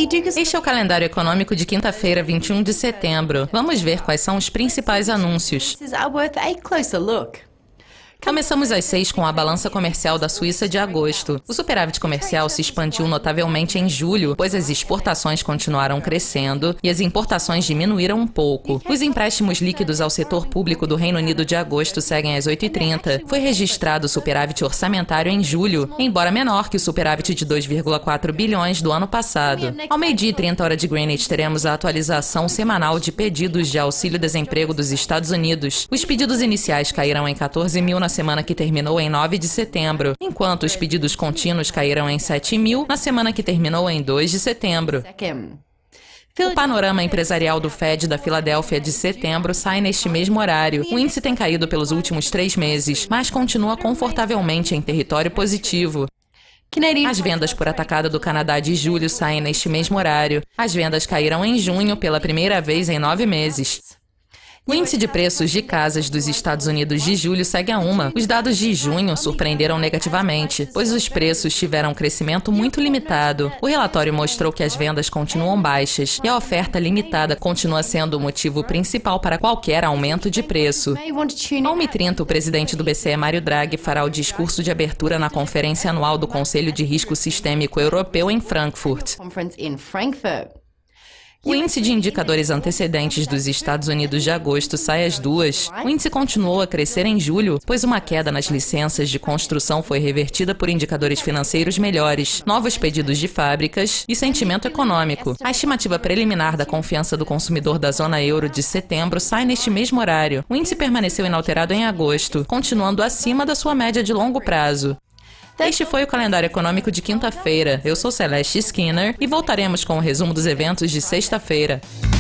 Este é o calendário econômico de quinta-feira, 21 de setembro. Vamos ver quais são os principais anúncios. Começamos às 6 com a balança comercial da Suíça de agosto. O superávit comercial se expandiu notavelmente em julho, pois as exportações continuaram crescendo e as importações diminuíram um pouco. Os empréstimos líquidos ao setor público do Reino Unido de agosto seguem às 8h30. Foi registrado o superávit orçamentário em julho, embora menor que o superávit de 2,4 bilhões do ano passado. Ao meio-dia e 30 hora de Greenwich, teremos a atualização semanal de pedidos de auxílio-desemprego dos Estados Unidos. Os pedidos iniciais caíram em 14 mil na semana que terminou em 9 de setembro, enquanto os pedidos contínuos caíram em 7 mil na semana que terminou em 2 de setembro. O panorama empresarial do Fed da Filadélfia de setembro sai neste mesmo horário. O índice tem caído pelos últimos 3 meses, mas continua confortavelmente em território positivo. As vendas por atacado do Canadá de julho saem neste mesmo horário. As vendas caíram em junho pela primeira vez em 9 meses. O índice de preços de casas dos Estados Unidos de julho segue a uma. Os dados de junho surpreenderam negativamente, pois os preços tiveram um crescimento muito limitado. O relatório mostrou que as vendas continuam baixas e a oferta limitada continua sendo o motivo principal para qualquer aumento de preço. À 1h30, o presidente do BCE, Mário Draghi, fará o discurso de abertura na Conferência Anual do Conselho de Risco Sistêmico Europeu em Frankfurt. O índice de indicadores antecedentes dos Estados Unidos de agosto sai às 2. O índice continuou a crescer em julho, pois uma queda nas licenças de construção foi revertida por indicadores financeiros melhores, novos pedidos de fábricas e sentimento econômico. A estimativa preliminar da confiança do consumidor da zona euro de setembro sai neste mesmo horário. O índice permaneceu inalterado em agosto, continuando acima da sua média de longo prazo. Este foi o calendário econômico de quinta-feira. Eu sou Celeste Skinner e voltaremos com o resumo dos eventos de sexta-feira.